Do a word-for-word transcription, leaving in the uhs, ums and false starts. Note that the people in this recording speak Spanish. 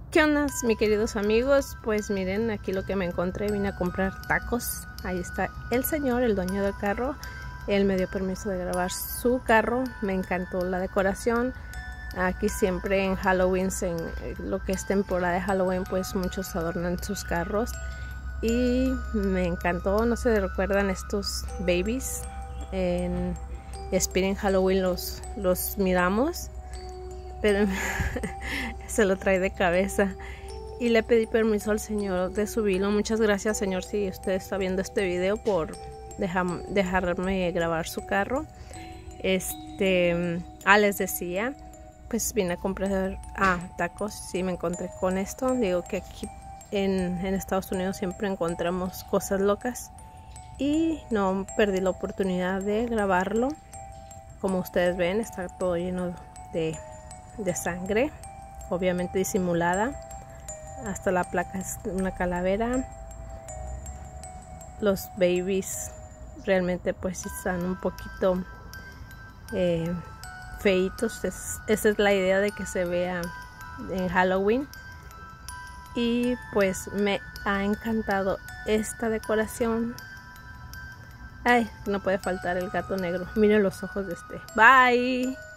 ¿Qué onda, mis queridos amigos? Pues miren, aquí lo que me encontré, vine a comprar tacos. Ahí está el señor, el dueño del carro. Él me dio permiso de grabar su carro. Me encantó la decoración. Aquí siempre en Halloween, en lo que es temporada de Halloween, pues muchos adornan sus carros. Y me encantó, no se recuerdan estos babies. En Spirit Halloween los, los miramos. Pero se lo trae de cabeza y le pedí permiso al señor de subirlo. Muchas gracias, señor, si usted está viendo este video, por dejar, dejarme grabar su carro. Este, ah, les decía, pues vine a comprar ah, tacos. Sí, me encontré con esto. Digo que aquí en, en Estados Unidos siempre encontramos cosas locas y no perdí la oportunidad de grabarlo. Como ustedes ven, está todo lleno de de sangre, obviamente disimulada. Hasta la placa es una calavera. Los babies realmente pues están un poquito eh, feitos. Es, esa es la idea de que se vea en Halloween. Y pues me ha encantado esta decoración. Ay, no puede faltar el gato negro. Miren los ojos de este. Bye.